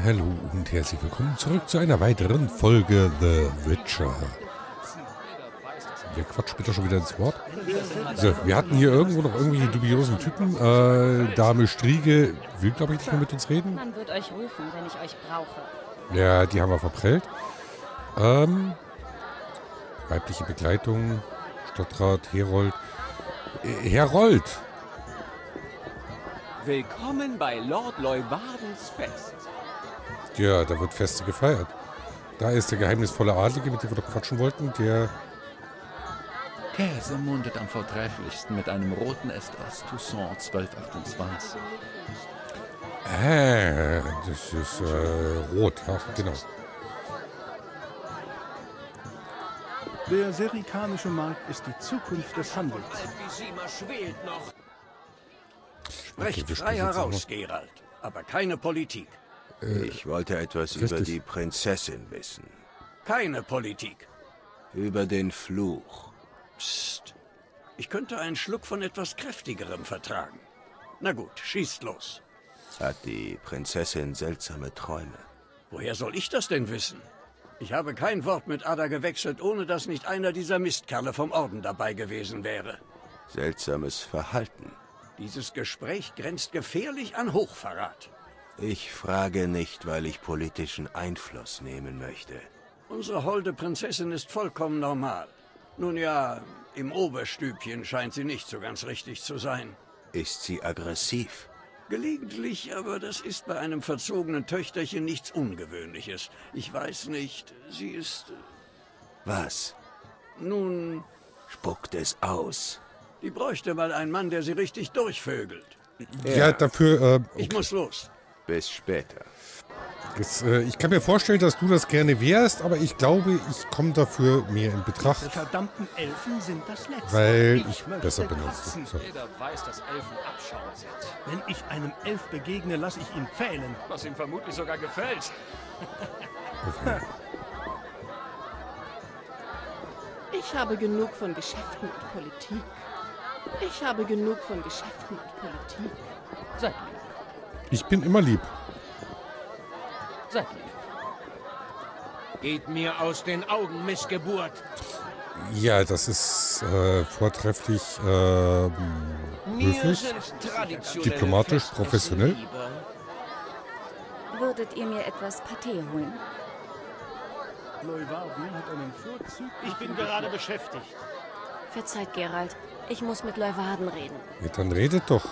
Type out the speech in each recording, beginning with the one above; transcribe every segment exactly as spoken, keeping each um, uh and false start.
Hallo und herzlich willkommen zurück zu einer weiteren Folge The Witcher. Der quatscht bitte schon wieder ins Wort. So, wir hatten hier irgendwo noch irgendwelche dubiosen Typen. Äh, Dame Striege will, glaube ich, nicht mehr mit uns reden. Man wird euch rufen, wenn ich euch brauche. Ja, die haben wir verprellt. Ähm, weibliche Begleitung, Stadtrat, Herold. Äh, Herold! Willkommen bei Lord Leuwardens Fest. Ja, da wird Feste gefeiert. Da ist der geheimnisvolle Adlige, mit dem wir doch quatschen wollten, der... Käse mundet am vortrefflichsten mit einem roten Est aus Toussaint zwölf achtundzwanzig. Ah, das ist äh, rot, ja, genau. Der serikanische Markt ist die Zukunft des Handels. Sprecht Okay, frei jetzt heraus, noch. Geralt, aber keine Politik. Ich wollte etwas richtig. über die Prinzessin wissen. Keine Politik. Über den Fluch. Psst. Ich könnte einen Schluck von etwas Kräftigerem vertragen. Na gut, schießt los. Hat die Prinzessin seltsame Träume? Woher soll ich das denn wissen? Ich habe kein Wort mit Ada gewechselt, ohne dass nicht einer dieser Mistkerle vom Orden dabei gewesen wäre. Seltsames Verhalten. Dieses Gespräch grenzt gefährlich an Hochverrat. Ich frage nicht, weil ich politischen Einfluss nehmen möchte. Unsere holde Prinzessin ist vollkommen normal. Nun ja, im Oberstübchen scheint sie nicht so ganz richtig zu sein. Ist sie aggressiv? Gelegentlich, aber das ist bei einem verzogenen Töchterchen nichts Ungewöhnliches. Ich weiß nicht, sie ist... Was? Nun, Spuckt es aus. die bräuchte mal einen Mann, der sie richtig durchvögelt. Ja, dafür... Äh, okay. Ich muss los. Bis später. Jetzt, äh, ich kann mir vorstellen, dass du das gerne wärst, aber ich glaube, ich komme dafür mehr in Die Betracht, verdammten Elfen sind das Letzte. weil Ich ich möchte besser benutze. kotzen. So. Jeder weiß, dass Elfen Abschaum sind. Wenn ich einem Elf begegne, lasse ich ihn pfählen. Was ihm vermutlich sogar gefällt. Ich habe genug von Geschäften und Politik. Ich habe genug von Geschäften und Politik. Seid lieb. Ich bin immer lieb. Seid lieb. Geht mir aus den Augen, Missgeburt. Ja, das ist äh, vortrefflich ähm, Mir höflich, sind traditionelle diplomatisch, Festessen professionell. lieber. Würdet ihr mir etwas Paté holen? Leuwarden hat einen Vorzug. Ich bin gerade beschäftigt. Verzeiht, Geralt. Ich muss mit Leuwarden reden. Ja, dann redet doch.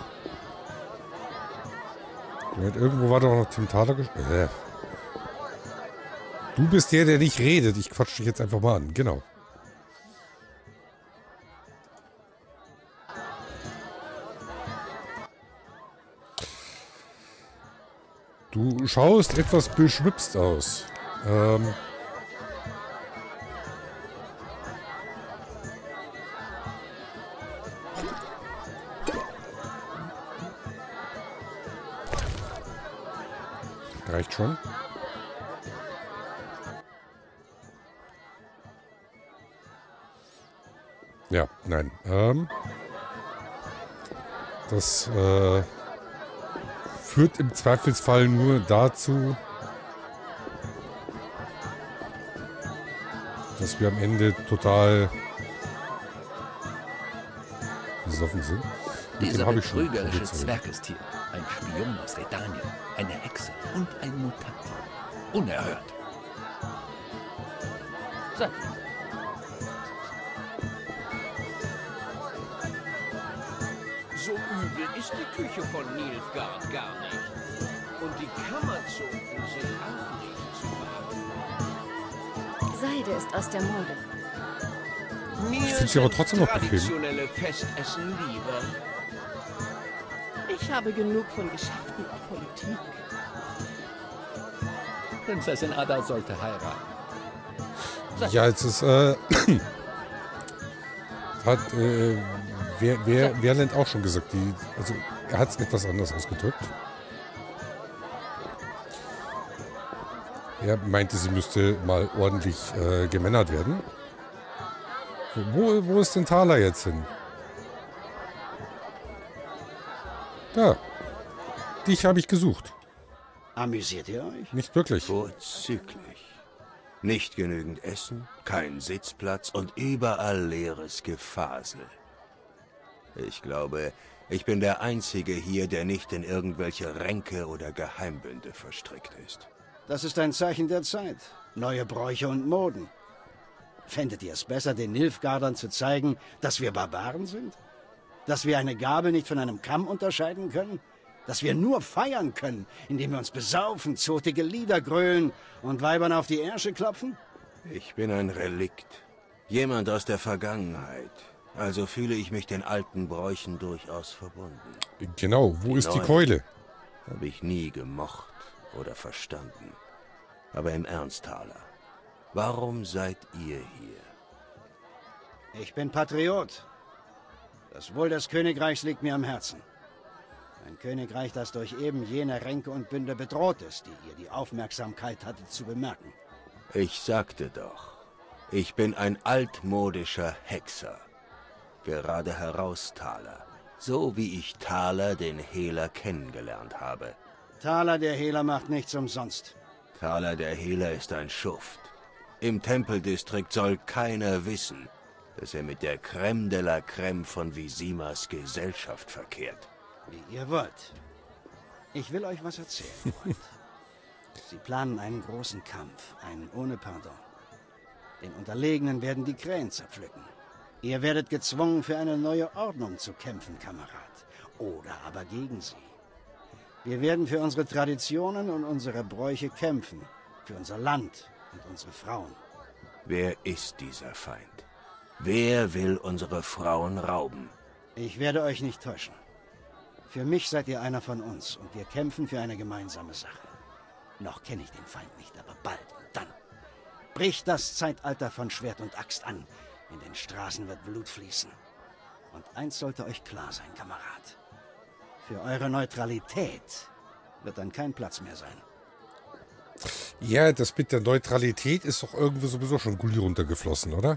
Ja, irgendwo war doch noch Tim Thaler gesch- äh. Du bist der, der nicht redet. Ich quatsch dich jetzt einfach mal an. Genau. Du schaust etwas beschwipst aus. Ähm... Reicht schon. Ja, nein. Ähm, das äh, führt im Zweifelsfall nur dazu, dass wir am Ende total besoffen sind. Mit dem Dieser habe ich schon betrügerische probiert. Zwerg ist hier. Ein Spion aus Redanien, eine Hexe und ein Mutant. Unerhört. Seid lieb. So übel ist die Küche von Nilfgaard gar nicht. Und die Kammerzofen sind auch nicht zu haben. Seide ist aus der Mode. Mir Ich finde sie aber sind trotzdem noch bequem. traditionelle Festessen lieber. Ich habe genug von Geschäften und Politik. Prinzessin Ada sollte heiraten. Ja, jetzt ist, äh, hat, äh, wer, wer, Wehrland auch schon gesagt, die, also, er hat es etwas anders ausgedrückt. Er meinte, sie müsste mal ordentlich äh, gemännert werden. Wo, wo ist denn Thaler jetzt hin? Da. Dich habe ich gesucht. Amüsiert ihr euch? Nicht wirklich. Vorzüglich. Nicht genügend Essen, kein Sitzplatz und überall leeres Gefasel. Ich glaube, ich bin der Einzige hier, der nicht in irgendwelche Ränke oder Geheimbünde verstrickt ist. Das ist ein Zeichen der Zeit. Neue Bräuche und Moden. Fändet ihr es besser, den Nilfgaardern zu zeigen, dass wir Barbaren sind? Dass wir eine Gabel nicht von einem Kamm unterscheiden können? Dass wir nur feiern können, indem wir uns besaufen, zotige Lieder grölen und Weibern auf die Ärsche klopfen? Ich bin ein Relikt. Jemand aus der Vergangenheit. Also fühle ich mich den alten Bräuchen durchaus verbunden. Genau, wo die ist die neuen Keule? Habe ich nie gemocht oder verstanden. Aber im Ernst, Thaler, warum seid ihr hier? Ich bin Patriot. Das Wohl des Königreichs liegt mir am Herzen. Ein Königreich, das durch eben jene Ränke und Bünde bedroht ist, die ihr die Aufmerksamkeit hattet zu bemerken. Ich sagte doch, ich bin ein altmodischer Hexer. Gerade heraus, Thaler. So wie ich Thaler, den Hehler, kennengelernt habe. Thaler, der Hehler, macht nichts umsonst. Thaler, der Hehler, ist ein Schuft. Im Tempeldistrikt soll keiner wissen, dass er mit der Crème de la Crème von Visimas Gesellschaft verkehrt. Wie ihr wollt. Ich will euch was erzählen, Freund. Sie planen einen großen Kampf, einen ohne Pardon. Den Unterlegenen werden die Krähen zerpflücken. Ihr werdet gezwungen, für eine neue Ordnung zu kämpfen, Kamerad. Oder aber gegen sie. Wir werden für unsere Traditionen und unsere Bräuche kämpfen. Für unser Land und unsere Frauen. Wer ist dieser Feind? Wer will unsere Frauen rauben? Ich werde euch nicht täuschen. Für mich seid ihr einer von uns und wir kämpfen für eine gemeinsame Sache. Noch kenne ich den Feind nicht, aber bald und dann bricht das Zeitalter von Schwert und Axt an. In den Straßen wird Blut fließen. Und eins sollte euch klar sein, Kamerad. Für eure Neutralität wird dann kein Platz mehr sein. Ja, das mit der Neutralität ist doch irgendwo sowieso schon Gulli runtergeflossen, oder?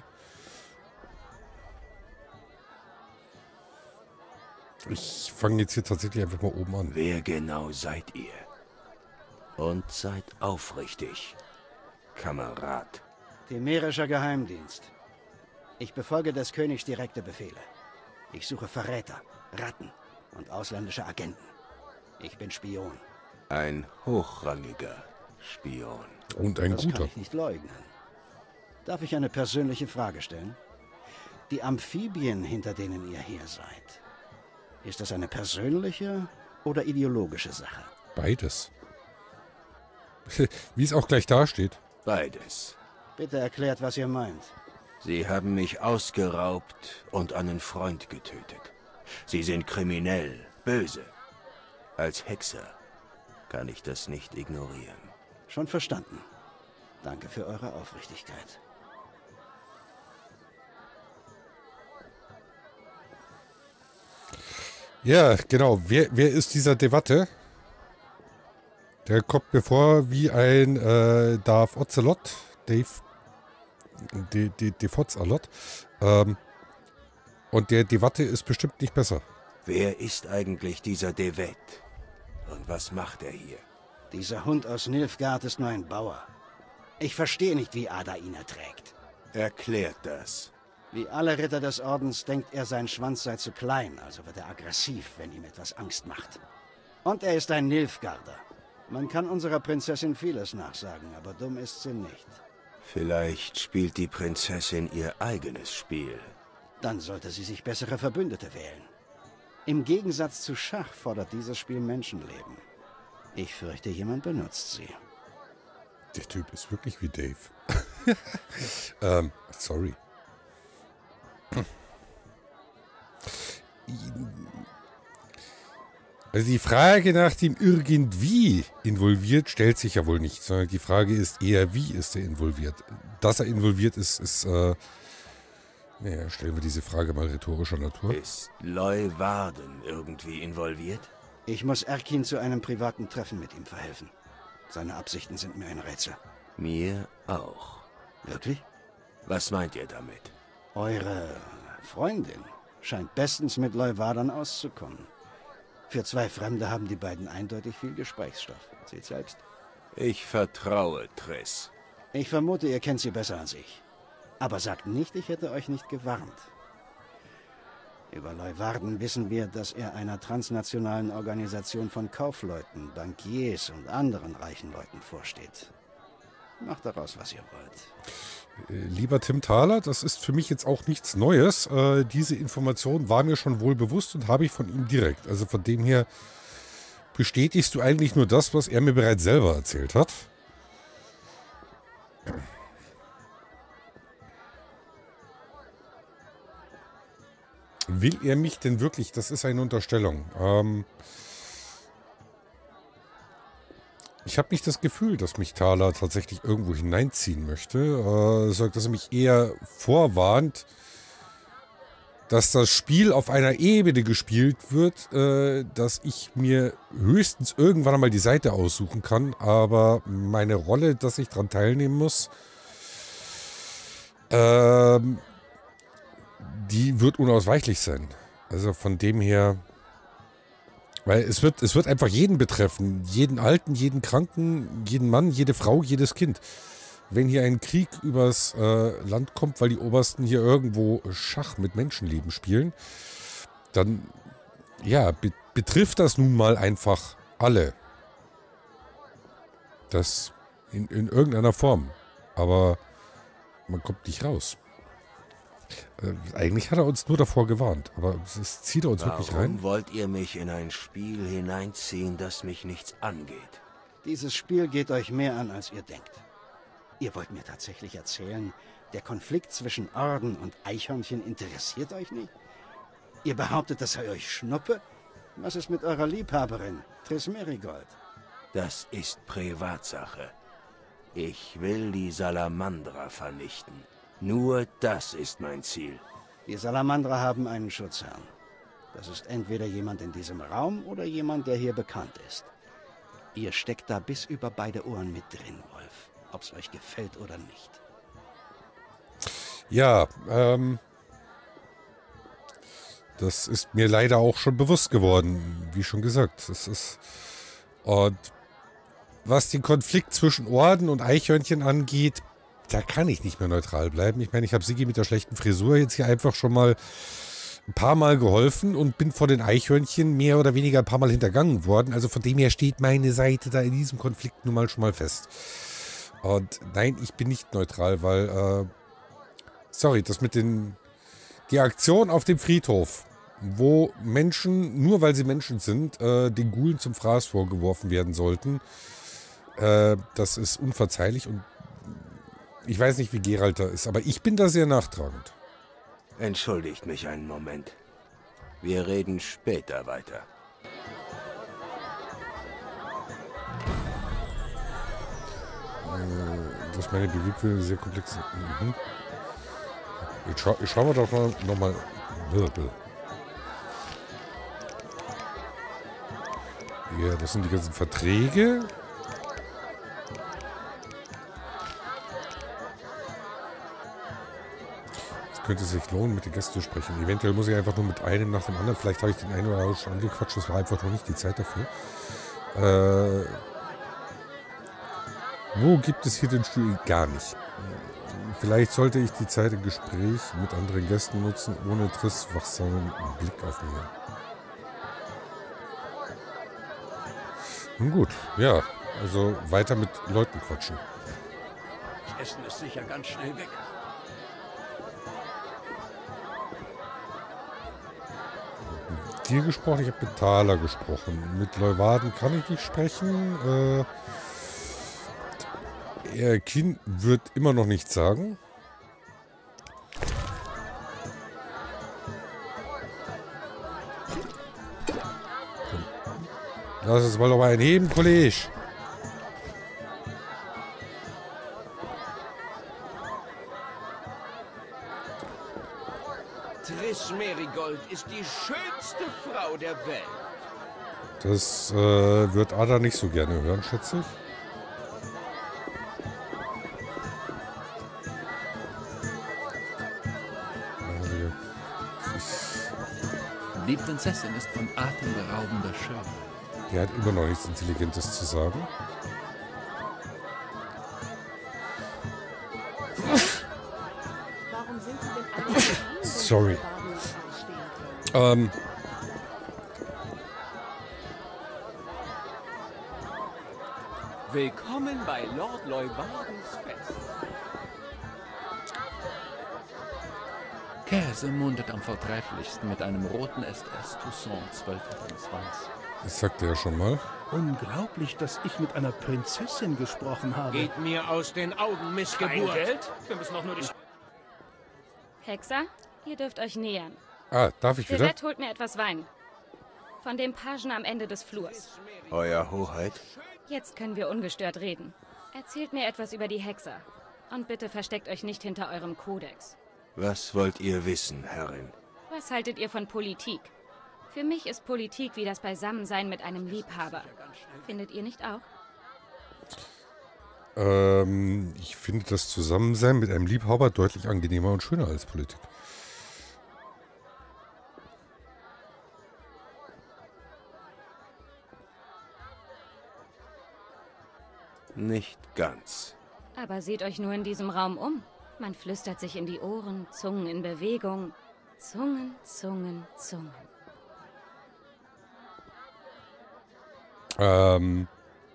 Ich fange jetzt hier tatsächlich einfach mal oben an. Wer genau seid ihr? Und seid aufrichtig, Kamerad. Temerischer Geheimdienst. Ich befolge des Königs direkte Befehle. Ich suche Verräter, Ratten und ausländische Agenten. Ich bin Spion. Ein hochrangiger Spion. Und ein das guter. kann ich nicht leugnen. Darf ich eine persönliche Frage stellen? Die Amphibien, hinter denen ihr her seid, ist das eine persönliche oder ideologische Sache? Beides. Wie es auch gleich dasteht. Beides. Bitte erklärt, was ihr meint. Sie haben mich ausgeraubt und einen Freund getötet. Sie sind kriminell, böse. Als Hexer kann ich das nicht ignorieren. Schon verstanden. Danke für eure Aufrichtigkeit. Ja, genau. Wer, wer ist dieser Dewatte? Der kommt mir vor wie ein äh, Darth Ocelot. Dave. De, de, de Fotzalot. Ähm, und der Dewatte ist bestimmt nicht besser. Wer ist eigentlich dieser Devet? Und was macht er hier? Dieser Hund aus Nilfgaard ist nur ein Bauer. Ich verstehe nicht, wie Ada ihn erträgt. Erklärt das. Wie alle Ritter des Ordens denkt er, sein Schwanz sei zu klein, also wird er aggressiv, wenn ihm etwas Angst macht. Und er ist ein Nilfgaarder. Man kann unserer Prinzessin vieles nachsagen, aber dumm ist sie nicht. Vielleicht spielt die Prinzessin ihr eigenes Spiel. Dann sollte sie sich bessere Verbündete wählen. Im Gegensatz zu Schach fordert dieses Spiel Menschenleben. Ich fürchte, jemand benutzt sie. Der Typ ist wirklich wie Dave. ähm, sorry. Also die Frage nach dem irgendwie involviert stellt sich ja wohl nicht, sondern die Frage ist eher, wie ist er involviert? Dass er involviert ist, ist, äh, naja, stellen wir diese Frage mal rhetorischer Natur. Ist Leuwarden irgendwie involviert? Ich muss Erkin zu einem privaten Treffen mit ihm verhelfen. Seine Absichten sind mir ein Rätsel. Mir auch. Wirklich? Was meint ihr damit? Eure Freundin scheint bestens mit Leuwardern auszukommen. Für zwei Fremde haben die beiden eindeutig viel Gesprächsstoff. Seht selbst. Ich vertraue Triss. Ich vermute, ihr kennt sie besser als ich. Aber sagt nicht, ich hätte euch nicht gewarnt. Über Leuwarden wissen wir, dass er einer transnationalen Organisation von Kaufleuten, Bankiers und anderen reichen Leuten vorsteht. Macht daraus, was ihr wollt. Lieber Tim Thaler, das ist für mich jetzt auch nichts Neues. Äh, diese Information war mir schon wohl bewusst und habe ich von ihm direkt. Also von dem her bestätigst du eigentlich nur das, was er mir bereits selber erzählt hat. Will er mich denn wirklich, das ist eine Unterstellung, ähm, ich habe nicht das Gefühl, dass mich Thaler tatsächlich irgendwo hineinziehen möchte, äh, sondern dass er mich eher vorwarnt, dass das Spiel auf einer Ebene gespielt wird, äh, dass ich mir höchstens irgendwann einmal die Seite aussuchen kann, aber meine Rolle, dass ich daran teilnehmen muss, ähm, die wird unausweichlich sein. Also von dem her, weil es wird, es wird einfach jeden betreffen. Jeden Alten, jeden Kranken, jeden Mann, jede Frau, jedes Kind. Wenn hier ein Krieg übers äh, Land kommt, weil die Obersten hier irgendwo Schach mit Menschenleben spielen, dann, ja, be betrifft das nun mal einfach alle. Das in, in irgendeiner Form. Aber man kommt nicht raus. Äh, eigentlich hat er uns nur davor gewarnt, aber es zieht er uns Warum wirklich rein. Warum wollt ihr mich in ein Spiel hineinziehen, das mich nichts angeht? Dieses Spiel geht euch mehr an, als ihr denkt. Ihr wollt mir tatsächlich erzählen, der Konflikt zwischen Orden und Eichhörnchen interessiert euch nicht? Ihr behauptet, das sei euch Schnuppe? Was ist mit eurer Liebhaberin, Triss Merigold? Das ist Privatsache. Ich will die Salamandra vernichten. Nur das ist mein Ziel. Die Salamandra haben einen Schutzherrn. Das ist entweder jemand in diesem Raum oder jemand, der hier bekannt ist. Ihr steckt da bis über beide Ohren mit drin, Wolf. Ob's euch gefällt oder nicht. Ja, ähm... das ist mir leider auch schon bewusst geworden, wie schon gesagt. Das ist... Und was den Konflikt zwischen Orden und Eichhörnchen angeht, da kann ich nicht mehr neutral bleiben. Ich meine, ich habe Sigi mit der schlechten Frisur jetzt hier einfach schon mal ein paar Mal geholfen und bin vor den Eichhörnchen mehr oder weniger ein paar Mal hintergangen worden. Also von dem her steht meine Seite da in diesem Konflikt nun mal schon mal fest. Und nein, ich bin nicht neutral, weil, äh, sorry, das mit den, die Aktion auf dem Friedhof, wo Menschen, nur weil sie Menschen sind, äh, den Ghoulen zum Fraß vorgeworfen werden sollten, äh, das ist unverzeihlich und ich weiß nicht, wie Geralt da ist, aber ich bin da sehr nachtragend. Entschuldigt mich einen Moment. Wir reden später weiter. Äh, dass meine Bewegungen sehr komplex sind. Mhm. Jetzt, scha jetzt schauen wir doch mal nochmal. Ja, das sind die ganzen Verträge. Könnte es sich lohnen, mit den Gästen zu sprechen. Eventuell muss ich einfach nur mit einem nach dem anderen. Vielleicht habe ich den einen oder anderen schon angequatscht. Das war einfach noch nicht die Zeit dafür. Äh, wo gibt es hier den Stuhl? Gar nicht. Vielleicht sollte ich die Zeit im Gespräch mit anderen Gästen nutzen, ohne Triss wachsamen Blick auf mir. Nun gut, ja. Also weiter mit Leuten quatschen. Das Essen ist sicher ganz schnell weg. Dir gesprochen, ich habe mit Thaler gesprochen. Mit Leuwarden kann ich nicht sprechen. Äh, Erkin wird immer noch nichts sagen. Lass es mal noch mal einheben, Kollege. Triss Merigold ist die schönste Frau der Welt. Das äh, wird Ada nicht so gerne hören, schätze ich. Die Prinzessin ist von atemberaubender Schönheit. Der hat immer noch nichts Intelligentes zu sagen. Warum sind Sie denn eigentlich gegangen, wenn Sie Sorry. die Waden nicht ausstehen können? Ähm. Willkommen bei Lord Leuvardens Fest. Käse mundet am vortrefflichsten mit einem roten S S Toussaint zwölfhundertzwanzig. Das sagte er schon mal. Unglaublich, dass ich mit einer Prinzessin gesprochen habe. Geht mir aus den Augen, Missgeburt. Kein Geld? Wir müssen doch nur die... Hexer, ihr dürft euch nähern. Ah, darf ich wieder? Yvette holt mir etwas Wein. Von dem Pagen am Ende des Flurs. Euer Hoheit? Jetzt können wir ungestört reden. Erzählt mir etwas über die Hexer. Und bitte versteckt euch nicht hinter eurem Kodex. Was wollt ihr wissen, Herrin? Was haltet ihr von Politik? Für mich ist Politik wie das Beisammensein mit einem Liebhaber. Findet ihr nicht auch? Ähm, ich finde das Zusammensein mit einem Liebhaber deutlich angenehmer und schöner als Politik. Nicht ganz. Aber seht euch nur in diesem Raum um. Man flüstert sich in die Ohren, Zungen in Bewegung. Zungen, Zungen, Zungen. Ähm.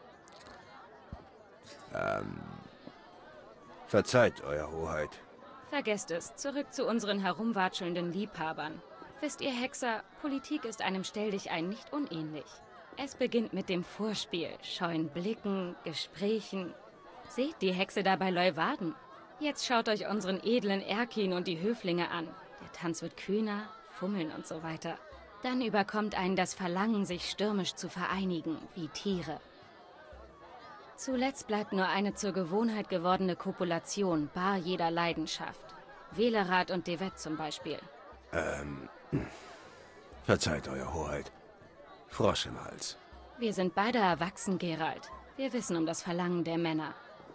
Ähm. Verzeiht, Euer Hoheit. Vergesst es, zurück zu unseren herumwatschelnden Liebhabern. Wisst ihr, Hexer, Politik ist einem Stelldichein nicht unähnlich. Es beginnt mit dem Vorspiel, scheuen Blicken, Gesprächen. Seht die Hexe da bei Leuwarden. Jetzt schaut euch unseren edlen Erkin und die Höflinge an. Der Tanz wird kühner, Fummeln und so weiter. Dann überkommt einen das Verlangen, sich stürmisch zu vereinigen, wie Tiere. Zuletzt bleibt nur eine zur Gewohnheit gewordene Kopulation, bar jeder Leidenschaft. Wählerat und Devette zum Beispiel. Ähm. Verzeiht, Euer Hoheit. Frosch im Hals. Wir sind beide erwachsen, Geralt. Wir wissen um das Verlangen der Männer.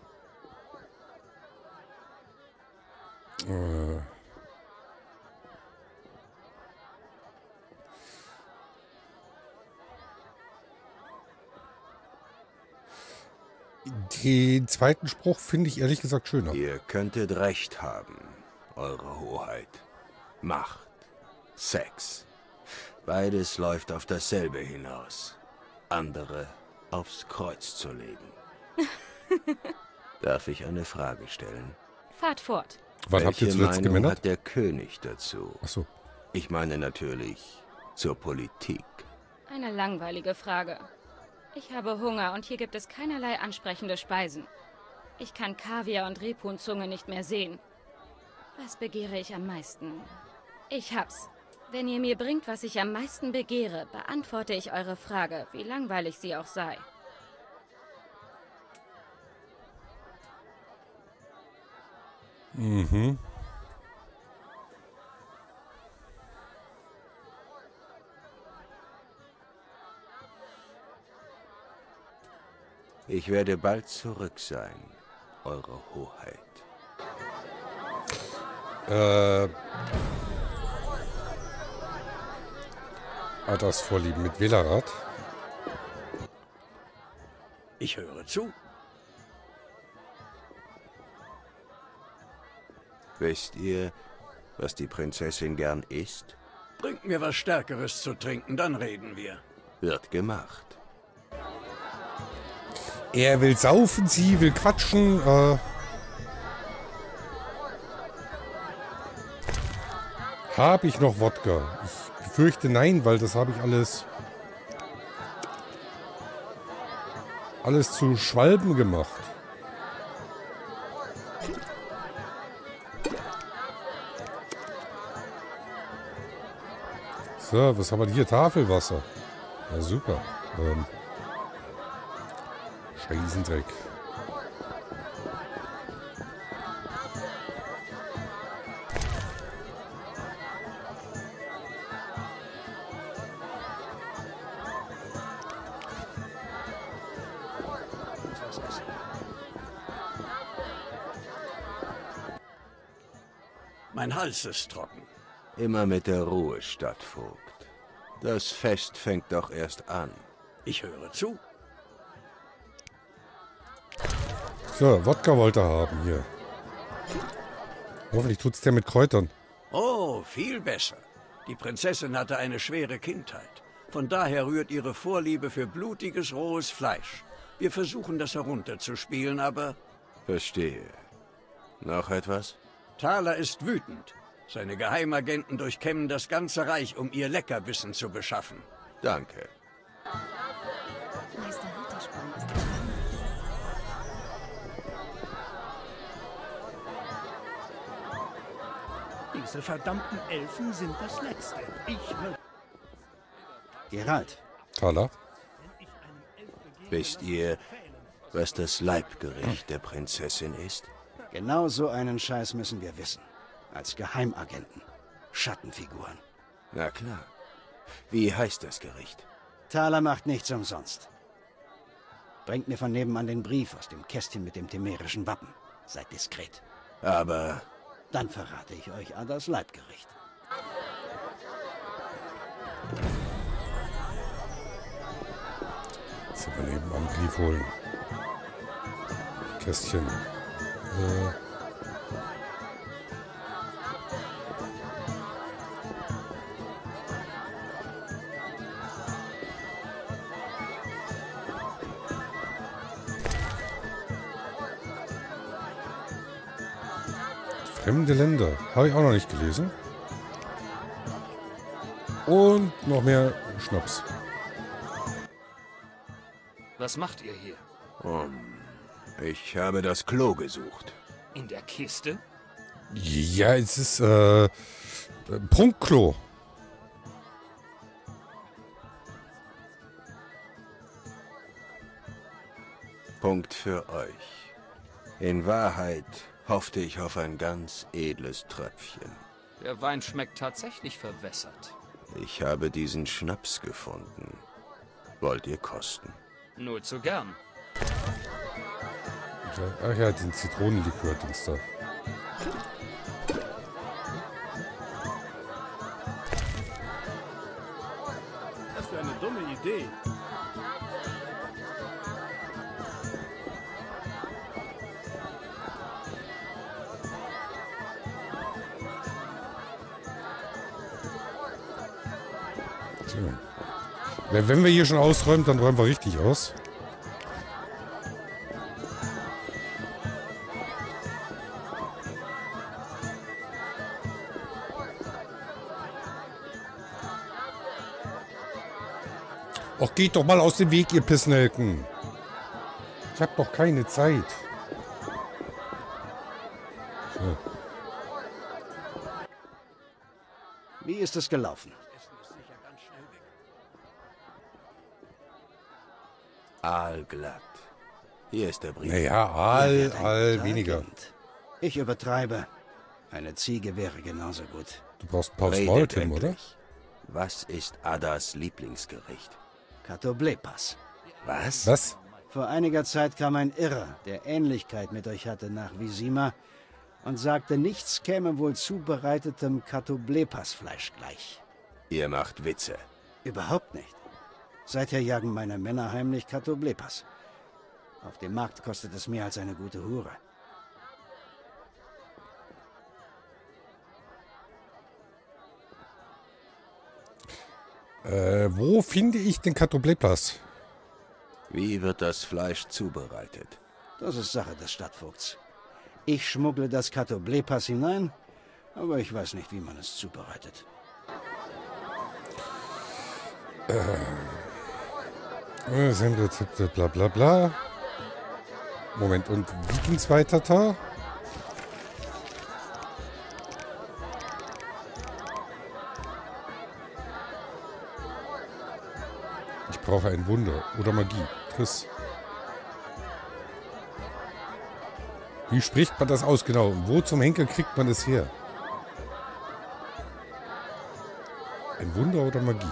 Äh. Den zweiten Spruch finde ich ehrlich gesagt schöner. Ihr könntet recht haben, Eure Hoheit. Macht, Sex. Beides läuft auf dasselbe hinaus. Andere aufs Kreuz zu legen. Darf ich eine Frage stellen? Fahrt fort. Was habt ihr Welche zuletzt Meinung gemännert? hat der König dazu? Ach so. Ich meine natürlich zur Politik. Eine langweilige Frage. Ich habe Hunger und hier gibt es keinerlei ansprechende Speisen. Ich kann Kaviar und Rebhuhnzunge nicht mehr sehen. Was begehre ich am meisten? Ich hab's. Wenn ihr mir bringt, was ich am meisten begehre, beantworte ich eure Frage, wie langweilig sie auch sei. Mhm. Ich werde bald zurück sein, Eure Hoheit. Äh. Hat das Vorlieben mit Wählerrat? Ich höre zu. Wisst ihr, was die Prinzessin gern isst? Bringt mir was Stärkeres zu trinken, dann reden wir. Wird gemacht. Er will saufen, sie will quatschen. Äh. Habe ich noch Wodka? Ich befürchte nein, weil das habe ich alles alles zu Schwalben gemacht. So, was haben wir hier? Tafelwasser. Ja, super. Ähm. Scheißendreck. Mein Hals ist trocken. Immer mit der Ruhe, Stadtvogt. Das Fest fängt doch erst an. Ich höre zu. So, Wodka wollte er haben hier. Hoffentlich tut's der mit Kräutern. Oh, viel besser. Die Prinzessin hatte eine schwere Kindheit. Von daher rührt ihre Vorliebe für blutiges, rohes Fleisch. Wir versuchen, das herunterzuspielen, aber... Verstehe. Noch etwas? Thaler ist wütend. Seine Geheimagenten durchkämmen das ganze Reich, um ihr Leckerbissen zu beschaffen. Danke. Meister Rittersporn ist Diese verdammten Elfen sind das Letzte. Ich will... Geralt. Thaler. Wisst ihr, was das Leibgericht der Prinzessin ist? Genau so einen Scheiß müssen wir wissen. Als Geheimagenten. Schattenfiguren. Na klar. Wie heißt das Gericht? Thaler macht nichts umsonst. Bringt mir von nebenan den Brief aus dem Kästchen mit dem temerischen Wappen. Seid diskret. Aber... Dann verrate ich euch Adas Leibgericht. Jetzt mal nebenan einen Brief holen. Kästchen. Äh... Fremde Länder. Habe ich auch noch nicht gelesen. Und noch mehr Schnaps. Was macht ihr hier? Um, ich habe das Klo gesucht. In der Kiste? Ja, es ist äh, Prunkklo. Punkt für euch. In Wahrheit hoffte ich auf ein ganz edles Tröpfchen. Der Wein schmeckt tatsächlich verwässert. Ich habe diesen Schnaps gefunden. Wollt ihr kosten? Nur zu gern. Ja, ach ja, den Zitronenlikör-Dings da. Was für eine dumme Idee. So. Wenn wir hier schon ausräumen, dann räumen wir richtig aus. Och, geht doch mal aus dem Weg, ihr Pissnelken. Ich hab doch keine Zeit. So. Wie ist es gelaufen? Aalglatt. Hier ist der Brief. Naja, Aal, Aal, weniger. Ich übertreibe. Eine Ziege wäre genauso gut. Du brauchst ein paar Redet Maul, Tim, oder? endlich. Was ist Adas Lieblingsgericht? Katoblepas. Was? Was? Vor einiger Zeit kam ein Irrer, der Ähnlichkeit mit euch hatte, nach Vizima und sagte, nichts käme wohl zubereitetem Katoblepas-Fleisch gleich. Ihr macht Witze. Überhaupt nicht. Seither jagen meine Männer heimlich Katoblepas. Auf dem Markt kostet es mehr als eine gute Hure. Äh, wo finde ich den Katoblepas? Wie wird das Fleisch zubereitet? Das ist Sache des Stadtvogts. Ich schmuggle das Katoblepas hinein, aber ich weiß nicht, wie man es zubereitet. Äh, sind Rezepte, bla bla bla. Moment, und wie ging's weiter da? Ich brauche ein Wunder oder Magie. Triss. Wie spricht man das aus genau? Wo zum Henker kriegt man es her? Ein Wunder oder Magie?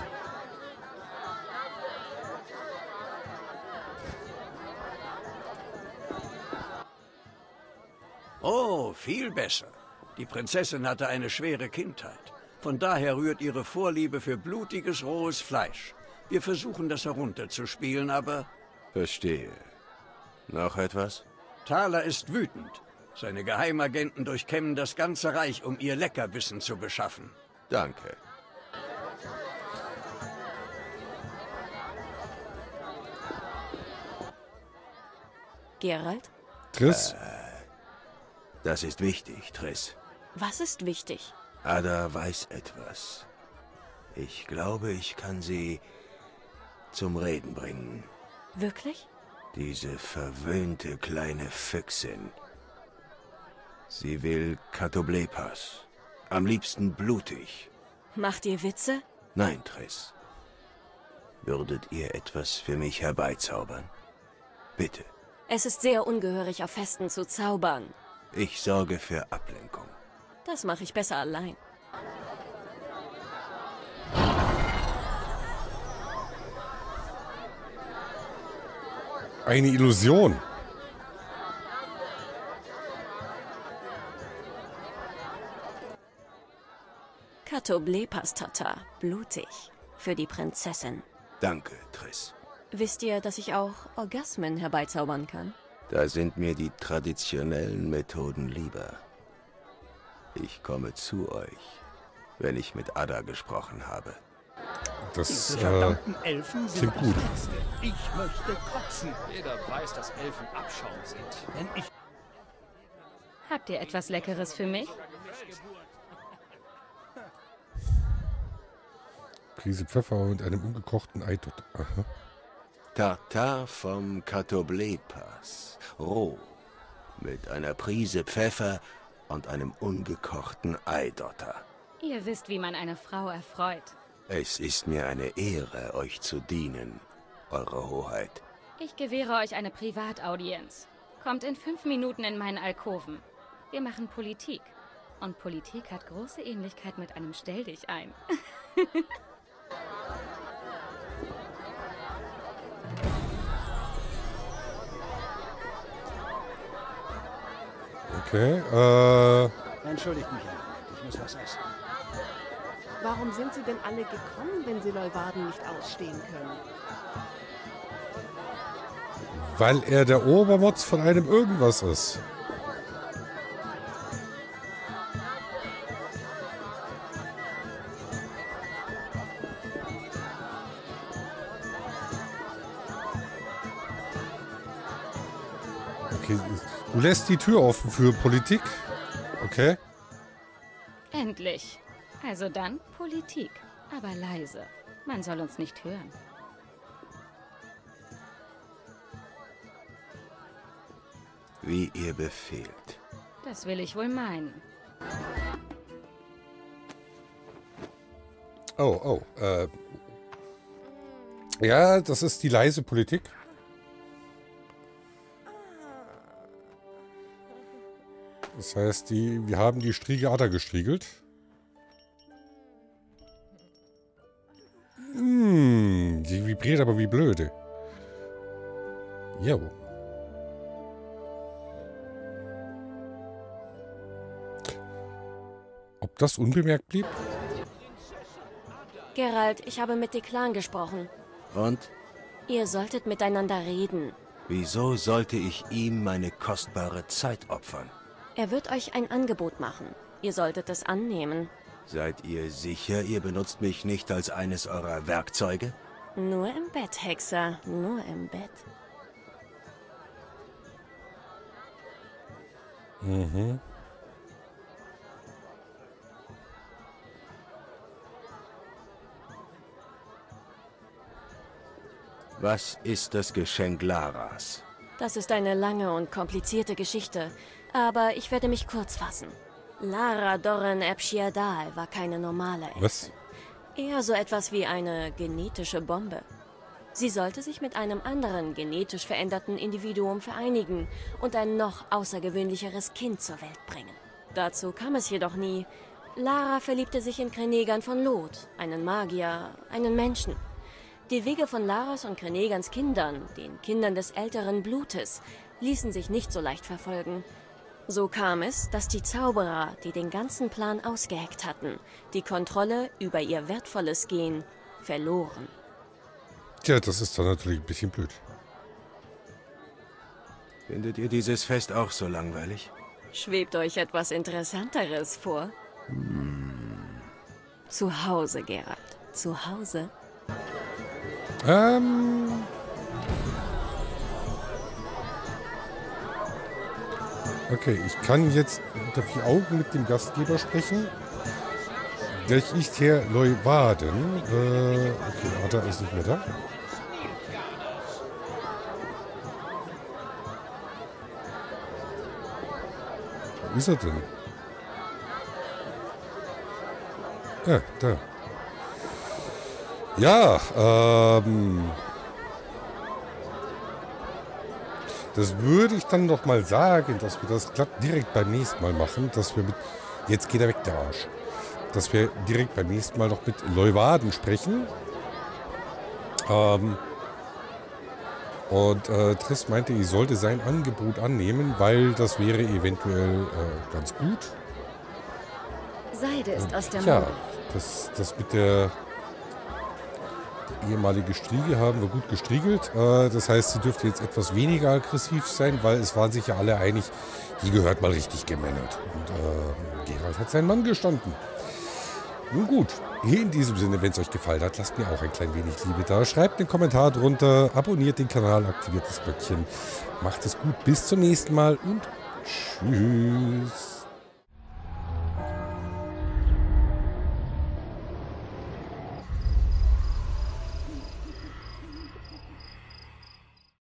Oh, viel besser. Die Prinzessin hatte eine schwere Kindheit. Von daher rührt ihre Vorliebe für blutiges, rohes Fleisch. Wir versuchen, das herunterzuspielen, aber... Verstehe. Noch etwas? Thaler ist wütend. Seine Geheimagenten durchkämmen das ganze Reich, um ihr Leckerbissen zu beschaffen. Danke. Geralt? Triss? Äh, das ist wichtig, Triss. Was ist wichtig? Ada weiß etwas. Ich glaube, ich kann sie zum Reden bringen. Wirklich? Diese verwöhnte kleine Füchsin. Sie will Katoblepas. Am liebsten blutig. Macht ihr Witze? Nein, Triss. Würdet ihr etwas für mich herbeizaubern? Bitte. Es ist sehr ungehörig, auf Festen zu zaubern. Ich sorge für Ablenkung. Das mache ich besser allein. Eine Illusion. Katoblepas, Tata. Blutig. Für die Prinzessin. Danke, Triss. Wisst ihr, dass ich auch Orgasmen herbeizaubern kann? Da sind mir die traditionellen Methoden lieber. Ich komme zu euch, wenn ich mit Ada gesprochen habe. Das äh, klingt gut. Ich möchte kotzen. Jeder weiß, dass Elfen Abschaum sind. Wenn ich... Habt ihr etwas Leckeres für mich? Prise Pfeffer und einem ungekochten Ei dort. Aha. Tartar vom Katoblepas. Roh. Mit einer Prise Pfeffer und einem ungekochten Eidotter. Ihr wisst, wie man eine Frau erfreut. Es ist mir eine Ehre, euch zu dienen, Eure Hoheit. Ich gewähre euch eine Privataudienz. Kommt in fünf Minuten in meinen Alkoven. Wir machen Politik. Und Politik hat große Ähnlichkeit mit einem Stelldichein. Okay, äh... Entschuldigt mich, ich muss was essen. Warum sind sie denn alle gekommen, wenn sie Leuwarden nicht ausstehen können? Weil er der Obermotz von einem irgendwas ist. Okay, du lässt die Tür offen für Politik. Okay. Endlich. Also dann Politik. Aber leise. Man soll uns nicht hören. Wie ihr befehlt. Das will ich wohl meinen. Oh, oh. Äh. Ja, das ist die leise Politik. Das heißt, die, wir haben die Striege Ada gestriegelt. Hm, die vibriert aber wie blöde. Jo. Ob das unbemerkt blieb? Geralt, ich habe mit Declan gesprochen. Und? Ihr solltet miteinander reden. Wieso sollte ich ihm meine kostbare Zeit opfern? Er wird euch ein Angebot machen. Ihr solltet es annehmen. Seid ihr sicher, ihr benutzt mich nicht als eines eurer Werkzeuge? Nur im Bett, Hexer. Nur im Bett. Mhm. Was ist das Geschenk Laras? Das ist eine lange und komplizierte Geschichte, aber ich werde mich kurz fassen. Lara Dorren Ebshiadal war keine normale Elfe. Was? Eher so etwas wie eine genetische Bombe. Sie sollte sich mit einem anderen genetisch veränderten Individuum vereinigen und ein noch außergewöhnlicheres Kind zur Welt bringen. Dazu kam es jedoch nie. Lara verliebte sich in Krenegan von Loth, einen Magier, einen Menschen. Die Wege von Laras und Krenegans Kindern, den Kindern des älteren Blutes, ließen sich nicht so leicht verfolgen. So kam es, dass die Zauberer, die den ganzen Plan ausgeheckt hatten, die Kontrolle über ihr wertvolles Gen verloren. Tja, das ist dann natürlich ein bisschen blöd. Findet ihr dieses Fest auch so langweilig? Schwebt euch etwas Interessanteres vor? Hm. Zu Hause, Geralt. Zu Hause. Ähm... Okay, ich kann jetzt unter vier Augen mit dem Gastgeber sprechen. Welch ist Herr Leuwarden? Äh, okay, Arthur ist nicht mehr da. Wo ist er denn? Ja, da. Ja, ähm... das würde ich dann noch mal sagen, dass wir das glatt direkt beim nächsten Mal machen, dass wir mit... Jetzt geht er weg, der Arsch. Dass wir direkt beim nächsten Mal noch mit Leuwarden sprechen. Ähm... Und äh, Triss meinte, ich sollte sein Angebot annehmen, weil das wäre eventuell äh, ganz gut. Seide ist aus der Ja, Mode. das, das mit der ehemalige Striegel haben wir gut gestriegelt. Äh, das heißt, sie dürfte jetzt etwas weniger aggressiv sein, weil es waren sich ja alle einig, die gehört mal richtig gemännert. Und äh, Geralt hat seinen Mann gestanden. Nun gut, in diesem Sinne, wenn es euch gefallen hat, lasst mir auch ein klein wenig Liebe da. Schreibt einen Kommentar drunter, abonniert den Kanal, aktiviert das Glöckchen. Macht es gut, bis zum nächsten Mal und tschüss.